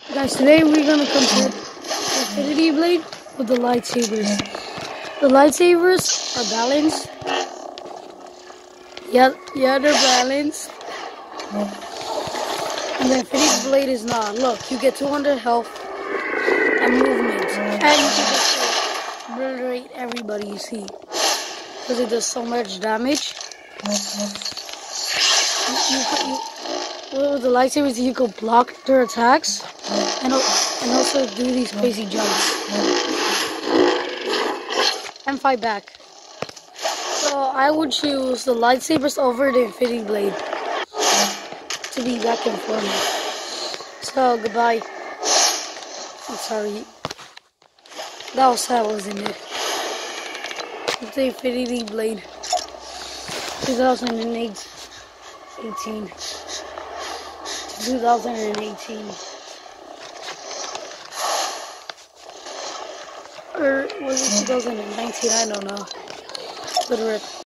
Guys, today we're gonna compare the Infinity Blade with the lightsabers. The lightsabers are balanced. Yeah, they're balanced. And the Infinity Blade is not. Look, you get 200 health and movement, and you can just obliterate everybody you see because it does so much damage. With the lightsabers, you can block their attacks and also do these crazy jumps and fight back. So I would choose the lightsabers over the Infinity Blade to be back and forth. So goodbye. I'm sorry. That was sad, wasn't it? It's the Infinity Blade 2008. 2018. Or was it 2019? I don't know. But